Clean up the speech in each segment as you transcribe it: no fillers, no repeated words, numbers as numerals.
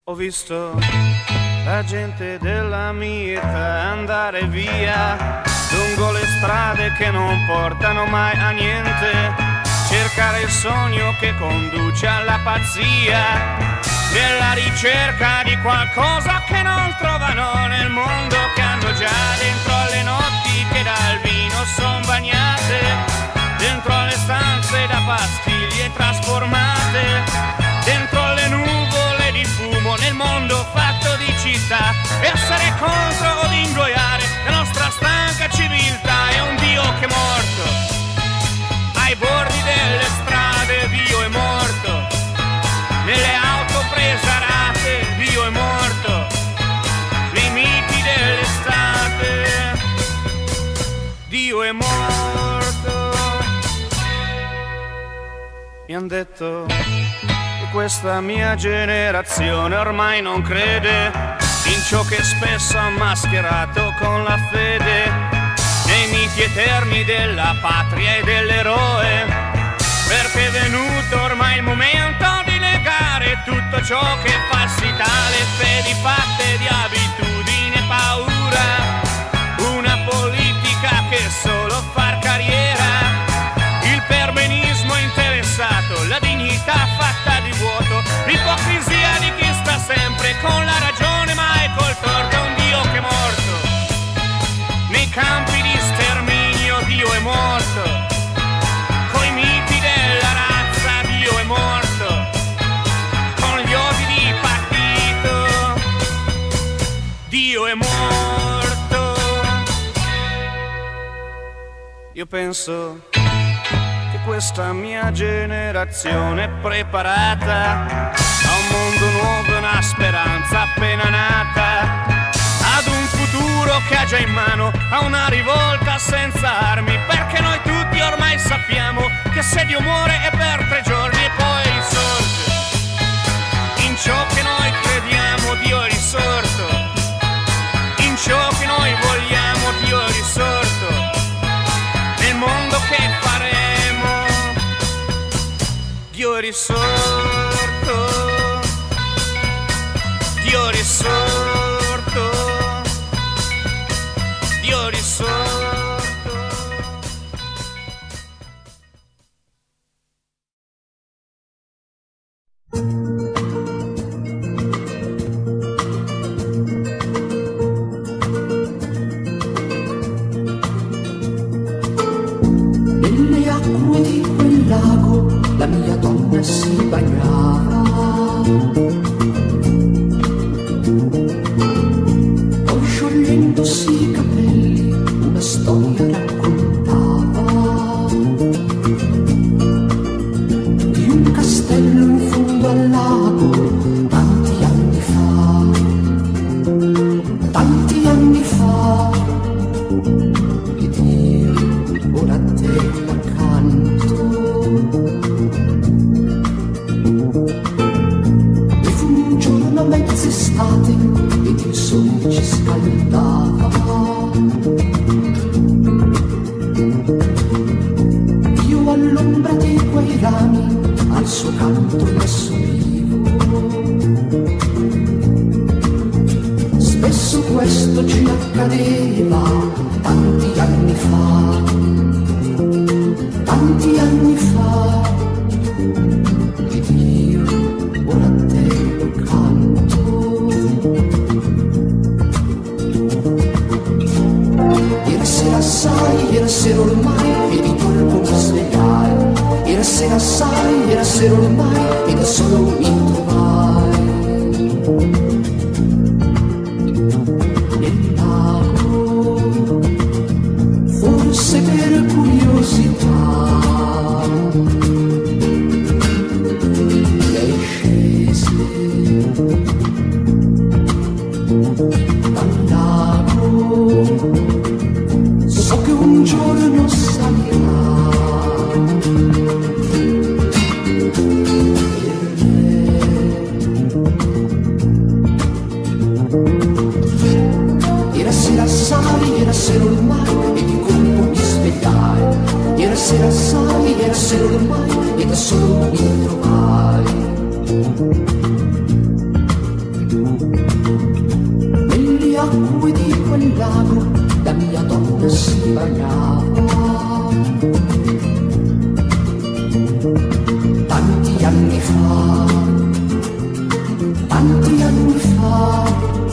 Ho visto la gente della mia età andare via lungo le strade che non portano mai a niente, cercare il sogno che conduce alla pazzia, nella ricerca di qualcosa che non trovano nel mondo, che hanno già dentro alle notti che dal vino son bagnate, dentro alle stanze da pastiglie trasformate, dentro alle nuvole di fumo nel mondo fatto di città. Essere contro o ingoiare la nostra stanca civiltà. È un Dio che è morto ai bordi delle strade, Dio è morto nelle auto prese a rate, Dio è morto nei miti dell'estate, Dio è morto. Mi han detto che questa mia generazione ormai non crede in ciò che spesso ha mascherato con la fede, nei miti eterni della patria e dell'eroe, perché è venuto ormai il momento di negare tutto ciò che è falsità, le fedi fatte di abitudine e paura, una politica che solo far carriera, il perbenismo interessato, la dignità fatta di vuoto, l'ipocrisia di chi sta sempre con la ragione ma è col torto. Un Dio che è morto nei campi di sterminio, Dio è morto coi miti della razza, Dio è morto con gli odi di partito, Dio è morto. Io penso che questa mia generazione è preparata a un mondo nuovo e una speranza appena nata, ad un futuro che ha già in mano, a una rivolta senza armi, perché noi tutti ormai sappiamo che se Dio muore è per 3 giorni e poi risorge. In ciò che noi crediamo Dio è risorto, in ciò che noi vogliamo Dio è risorto, nel mondo che faremo Dio è risorto, Dio è risorto, Dio è risorto. Nelle acque di quel lago la mia donna si bagnava, poi sciogliendosi i capelli una storia raccontava di un castello in fondo al lago tanti anni fa, ed io ora te la canto. E fu un giorno a mezz'estate ed il sole ci scaldava, io all'ombra di quei rami al suo canto m'assolivo. Spesso questo ci accadeva tanti anni fa, ed io ora te lo canto. Ieri sera sai, ieri sera ormai, e di colpo mi svegliai. Ieri sera sai, ieri sera ormai, e da solo mi trovai nel lago, forse per curiosità. Lei scese dal lago, so che un giorno salirà. Ieri sera sai, ieri sera ormai, e di colpo mi svegliai. Ieri sera sai, ieri sera ormai, e da solo mi trovai acque di quel lago la mia donna si bagnava. Tanti anni fa, tanti anni fa,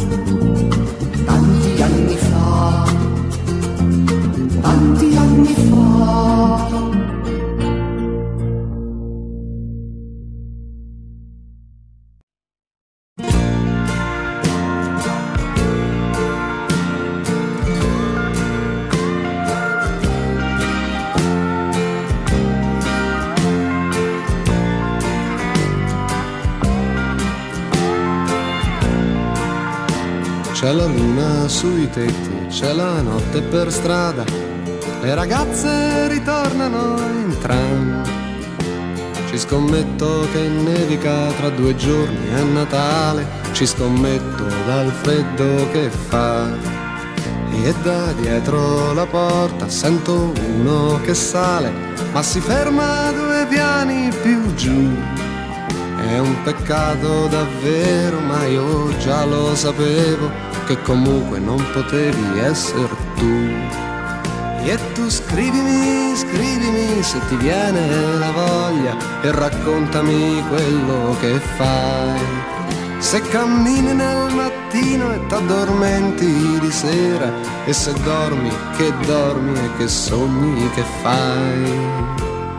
tanti anni fa, tanti anni fa. C'è la luna sui tetti, c'è la notte per strada, le ragazze ritornano in tram. Ci scommetto che nevica tra 2 giorni è Natale, ci scommetto dal freddo che fa. E da dietro la porta sento uno che sale, ma si ferma 2 piani più giù. È un peccato davvero, ma io già lo sapevo, che comunque non potevi essere tu. E tu scrivimi, scrivimi se ti viene la voglia e raccontami quello che fai. Se cammini nel mattino e t'addormenti di sera, e se dormi e che sogni che fai.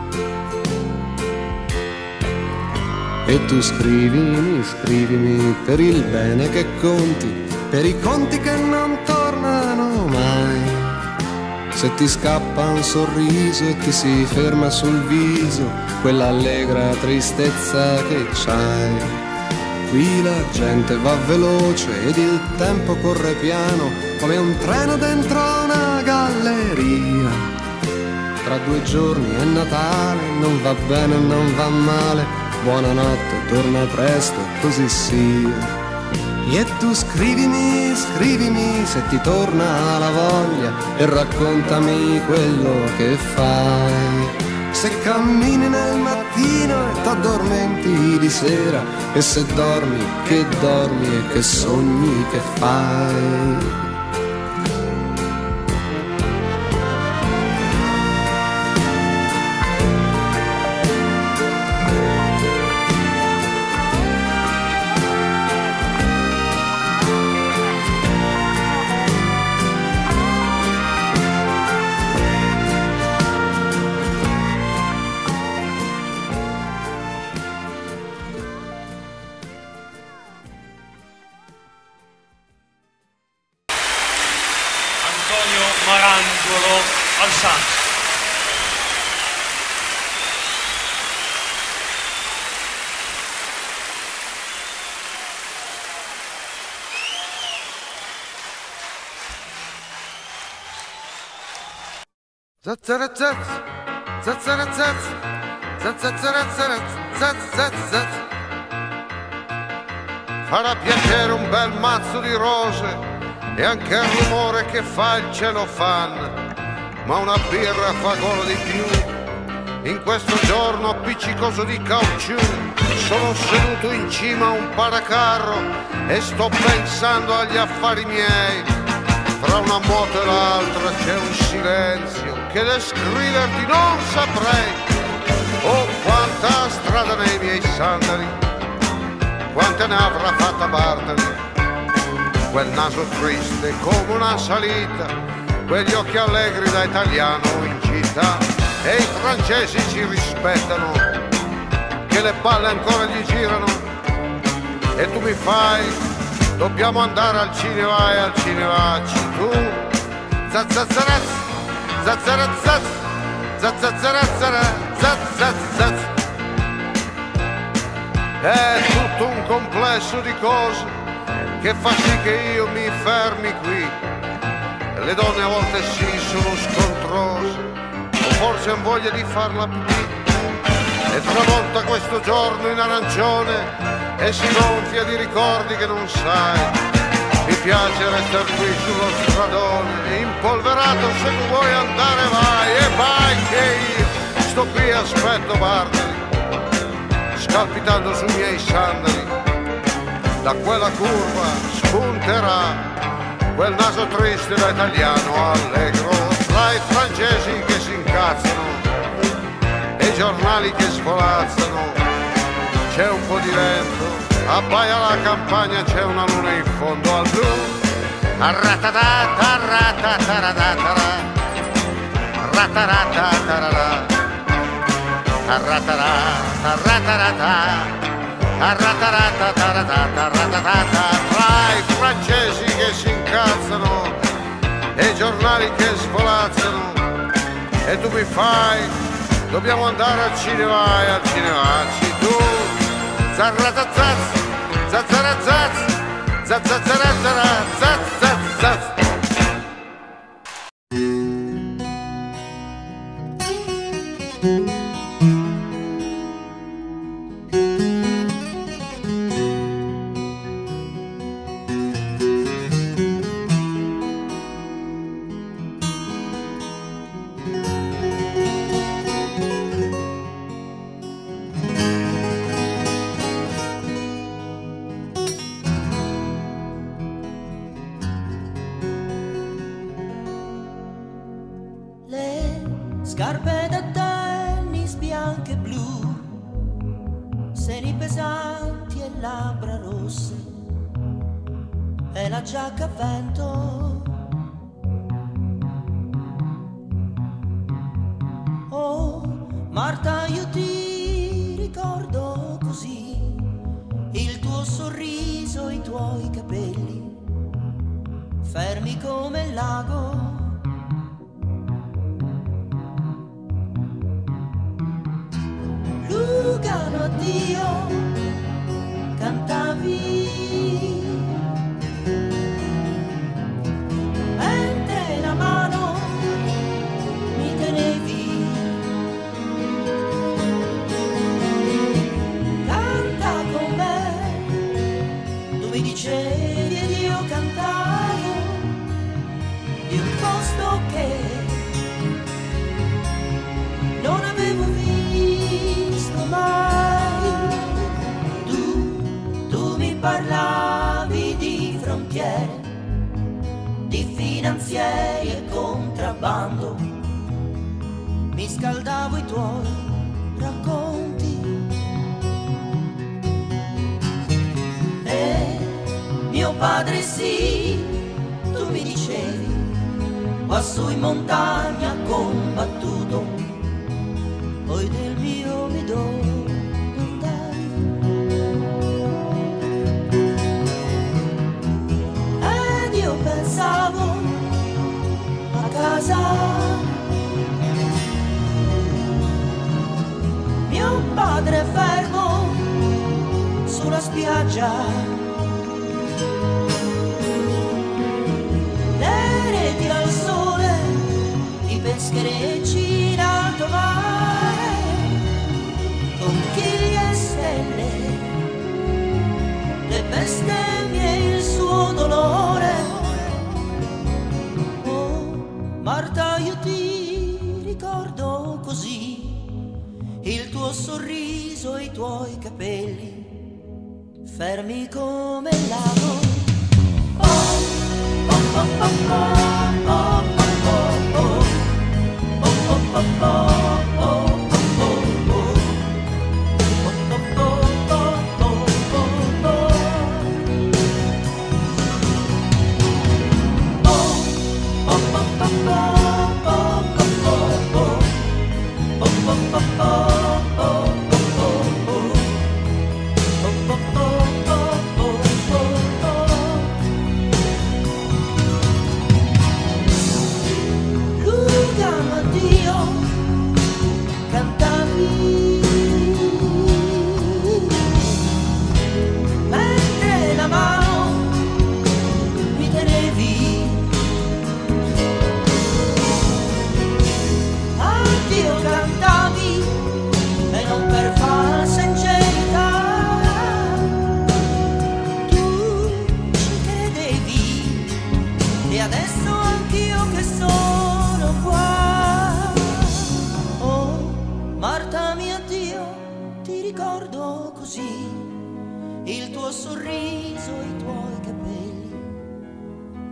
E tu scrivimi, scrivimi per il bene che conti, per i conti che non tornano mai. Se ti scappa un sorriso e ti si ferma sul viso quella allegra tristezza che c'hai. Qui la gente va veloce ed il tempo corre piano, come un treno dentro una galleria. Tra 2 giorni è Natale, non va bene, non va male, buonanotte, torna presto, così sia. E tu scrivimi, scrivimi se ti torna la voglia e raccontami quello che fai. Se cammini nel mattino e t'addormenti di sera, e se dormi e che sogni che fai. Marangolo al sax. Farà piacere un bel mazzo di rose e anche il rumore che fa il celofan, ma una birra fa gola di più. In questo giorno appiccicoso di caucciù sono seduto in cima a un paracarro e sto pensando agli affari miei. Fra una moto e l'altra c'è un silenzio che descriverti non saprei. Oh, quanta strada nei miei sandali, quante ne avrà fatta Bartali. Quel naso triste come una salita, quegli occhi allegri da italiano in città. E i francesi ci rispettano, che le palle ancora gli girano. E tu mi fai, dobbiamo andare al cinema e al cinema tu. Zazzazaraz, zazzarazaz, zazzazarazara, zazzazaz. È tutto un complesso di cose che fa sì che io mi fermi qui. Le donne a volte sì sono scontrose, o forse han voglia di farla pipì. E tramonta questo giorno in arancione e si gonfia di ricordi che non sai. Mi piace restare qui sullo stradone, impolverato, se tu vuoi andare vai. E vai che io sto qui e aspetto Bartali, scalpitando sui miei sandali. Da quella curva spunterà quel naso triste da italiano allegro, tra i francesi che si incazzano e i giornali che svolazzano, c'è un po' di vento, abbaia la campagna, c'è una luna in fondo al blu. Arratatata, ratataratara, rataratarara, arratarata, ratarata. Tra i francesi che si incazzano e i giornali che svolazzano, e tu mi fai, dobbiamo andare al cinema, e al cinema ci tu, zarratazaz, zazzarazaz, zazzarazzarazzazzaz. Scarpe da tennis bianche e blu, seni pesanti e labbra rosse, e la giacca a vento. Oh, Marta, io ti ricordo così, il tuo sorriso, i tuoi capelli, fermi come il lago. Lugano, addio, cantavi, mentre la mano mi tenevi. Canta con me, tu mi dicevi ed io cantavo di un posto che non avevo visto mai. Tu mi parlavi di frontiere, di finanzieri e contrabbando, mi scaldavo i tuoi racconti e mio padre sì, tu mi dicevi, quassù in montagna ha combattuto, poi del mio mi domandavi. Ed io pensavo a casa, mio padre fermo sulla spiaggia, le reti al sole, i pescherecci in alto mare, conchiglie e stelle, le bestemmie e il suo dolore. Oh, Marta, io ti ricordo così, il tuo sorriso e i tuoi capelli, fermi come il lago. Oh, oh, oh, oh, oh, oh, oh, oh, oh, oh, oh, oh.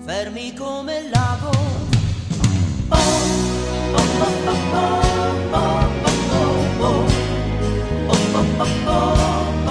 fermi come il lago. Oh, oh, oh, oh, oh, oh, oh, oh, oh, oh, oh, oh.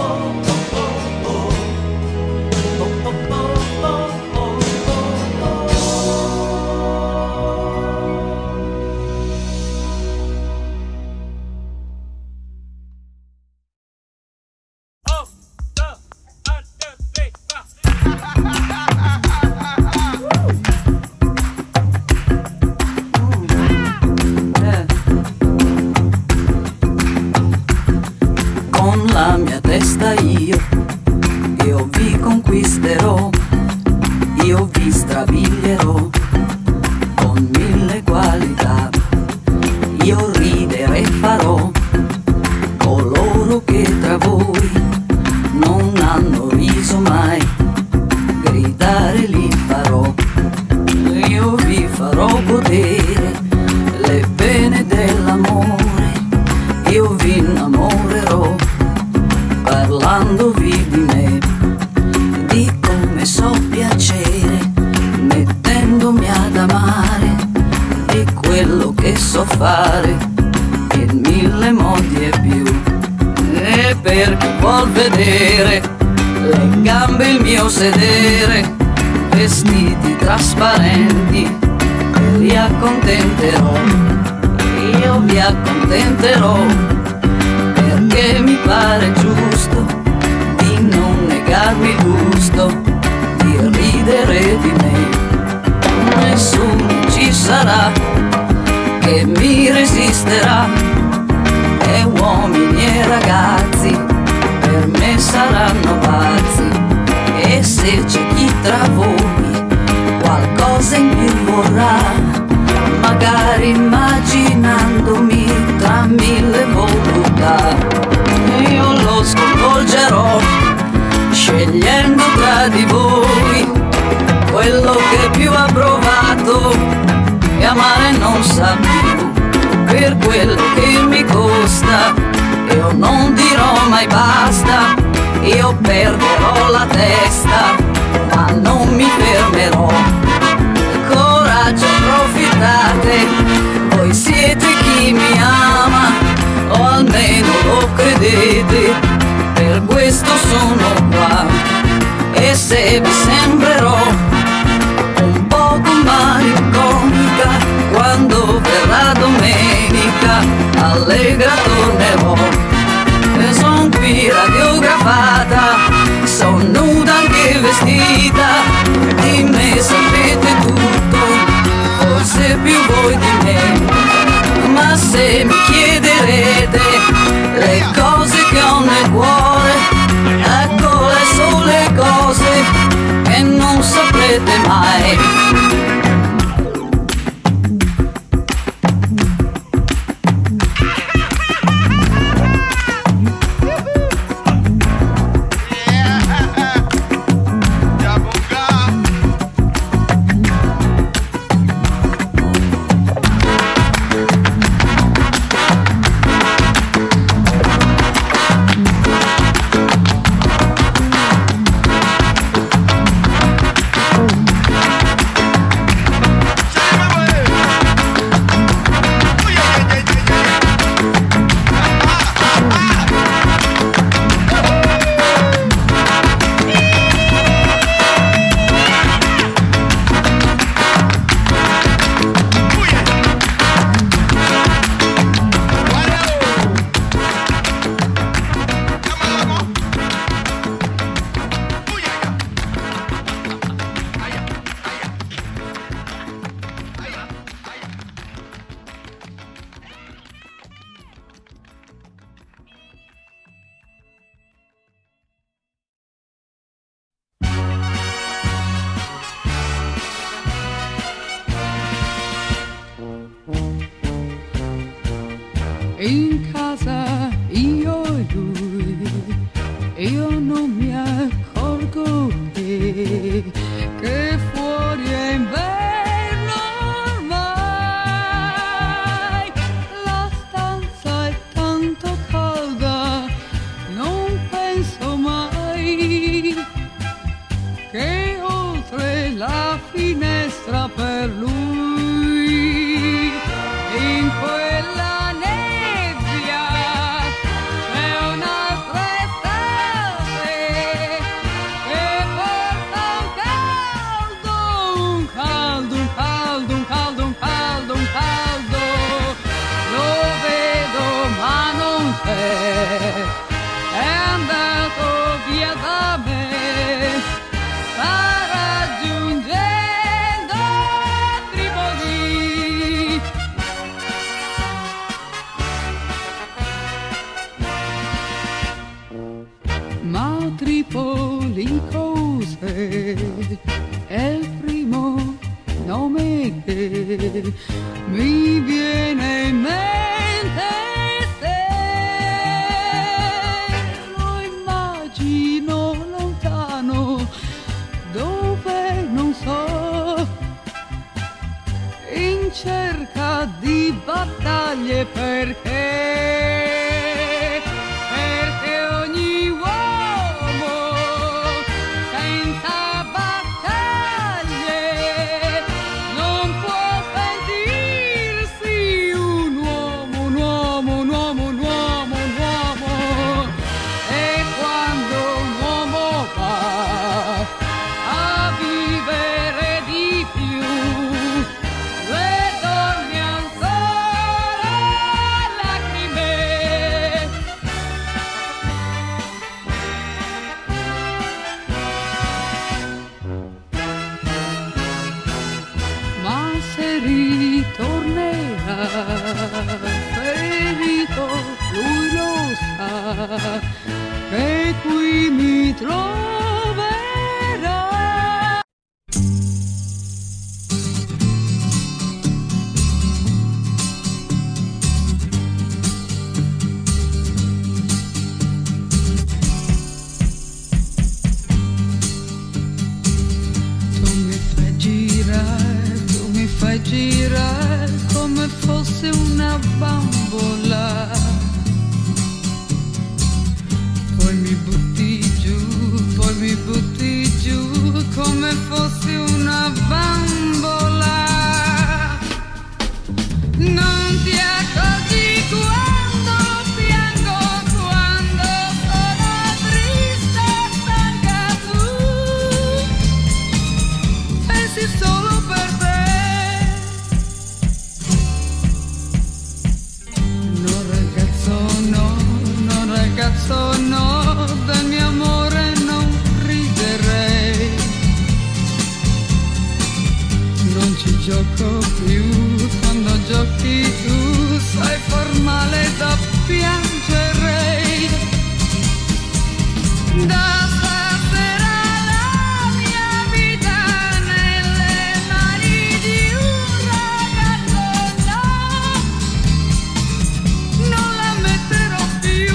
Io vi conquisterò, io vi strabilierò con 1000 qualità. Io ridere farò coloro che tra voi non hanno riso mai, gridare li farò. Io vi farò godere le pene dell'amore, io vi innamorerò parlandovi di me, di come so piacere, mettendomi ad amare, di quello che so fare, in 1000 modi e più. E per chi vuol vedere le gambe il mio sedere, vestiti trasparenti, li accontenterò, io vi accontenterò, perché mi pare giusto di non negarmi il gusto di ridere di me. Nessuno ci sarà che mi resisterà, e uomini e ragazzi per me saranno pazzi. E se c'è chi tra voi qualcosa in più vorrà, magari immaginandomi tra 1000 voluttà, io lo sconvolgerò scegliendo tra di voi quello che più ha provato e amare non sa più. Per quello che mi costa io non dirò mai basta, io perderò la testa ma non mi fermerò. Coraggio, approfittate, voi siete chi mi ama, o almeno lo credete, per questo sono qua. E se vi sembrerò un poco malinconica, quando verrà domenica allegra tornerò. Son qui radiografata, son nuda anche vestita, di me sapete tutto, forse più voi di me. Ma se mi chiederete le cose che ho nel cuore, ecco le sole cose che non saprete mai. In casa io e lui, io non mi accorgo che fuori è inverno ormai, la stanza è tanto calda, non penso mai che oltre la finestra per lui. In quella nebbia c'è un'altra estate che porta un caldo, un caldo, un caldo, un caldo, un caldo, un caldo. Lo vedo ma non c'è, è andato via da me, sta raggiungendo Tripoli. Ma Tripoli cos'è? È il primo nome che mi viene in mente. Se lo immagino lontano, dove non so, in cerca di battaglie, perché ogni uomo senza battaglie non può sentirsi un uomo, un uomo, un uomo, un uomo, un uomo. E quando un uomo va a vivere di più, le donne ancora lacrime. Ma se ritornerà ferito, lui lo sa che qui mi troverà. Tu mi fai girare come fosse una bambola, poi mi butti giù come fosse una bambola. Non ti accorgi quando piango, quando sono triste e stanca, tu pensi solo per te. No ragazzo no, no ragazzo no, del mio amore non riderei. Non ci gioco più, quando giochi tu sai far male da piangerei. Da stasera la mia vita nelle mani di un ragazzo no, non la metterò più.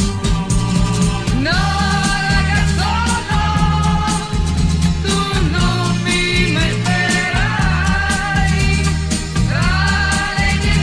No ragazzo no, tu non mi metterai tra le 10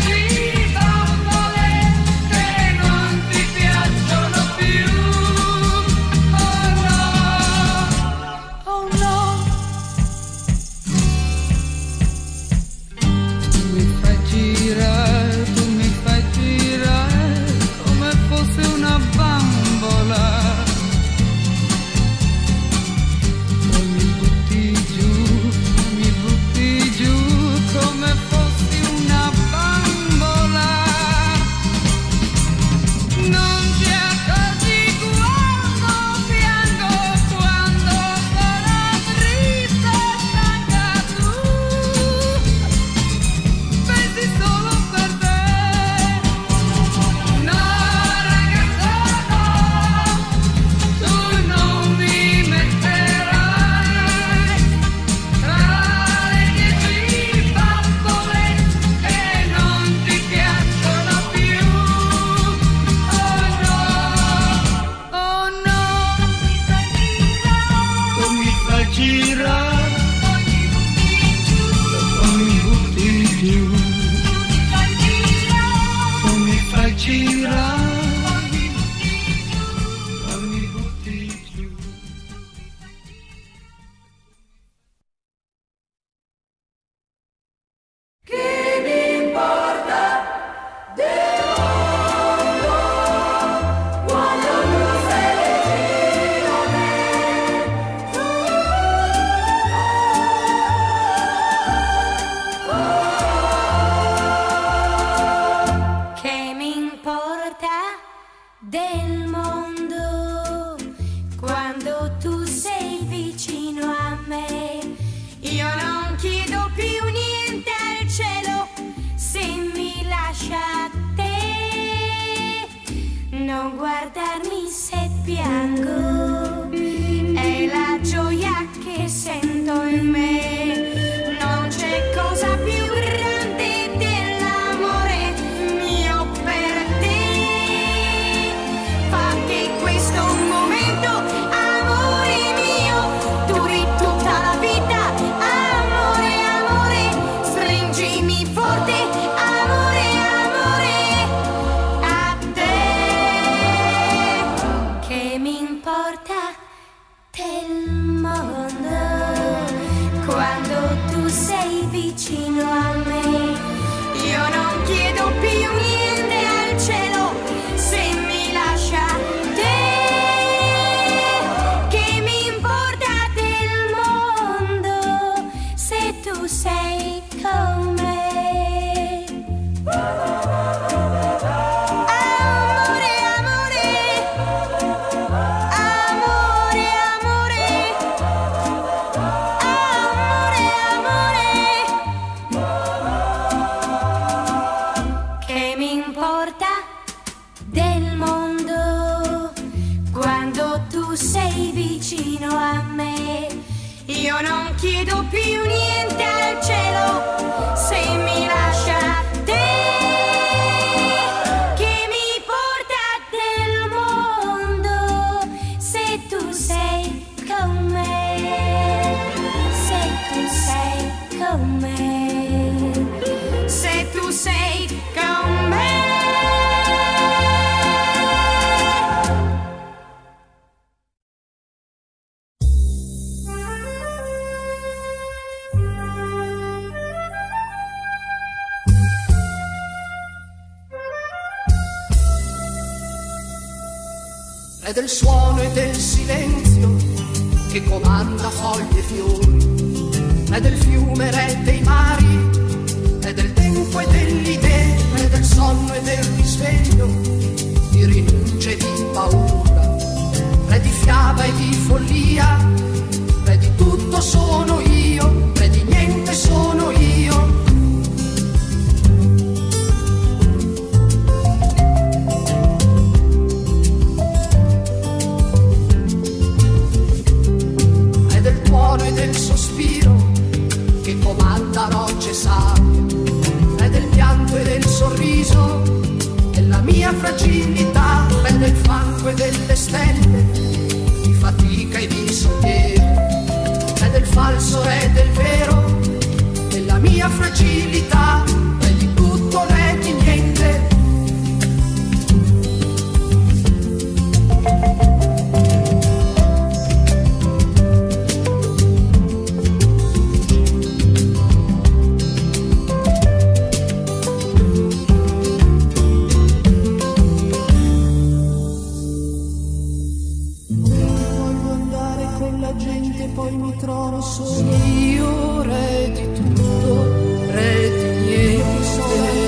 guardarmi se piango, è la gioia che sento in me. Non c'è cosa più grande dell'amore mio per te. Fa che questo momento, amore mio, duri tutta la vita. Amore, amore, stringimi forte. Amore, amore, a te. Che mi importa del mondo quando tu sei vicino a me. Io non chiedo più niente al cielo se mi lascia te. Che mi importa del mondo se tu sei con me. Amore, amore, amore, amore, amore, amore. Che mi importa del mondo quando tu sei vicino a me. Io non chiedo più niente al cielo se mi lascia te. Che mi importa del mondo se tu sei con me. Se tu sei con me. Se tu sei con me. È del suono e del silenzio che comanda foglie e fiori, è del fiume, re dei mari, è del tempo e delle idee, è del sonno e del risveglio, di rinuncia e di paura, è di fiaba e di follia, è di tutto sono io, è di niente sono io. E del sospiro che comanda rocce sabbia, è del pianto e del sorriso, della mia fragilità, è del fango e delle stelle, di fatica e di sentiero, è del falso e del vero, della mia fragilità, è di tutto e di niente. Poi mi trovo solo io, re di tutto, re di niente, solo